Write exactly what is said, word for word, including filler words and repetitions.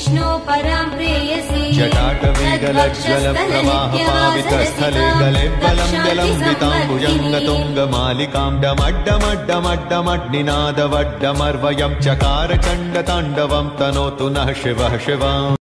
विष्णो परां प्रेयसी जटाटवीगलज्ज्वलप्रवाहपावितस्थले गले बलं जलम्बिताम्बुजङ्गतुङ्गमालिकां डमड्डमड्डमड्डमड्निनादवड्डमर्वयं चकार चण्डताण्डवं तनोतु नः शिवः शिवम्।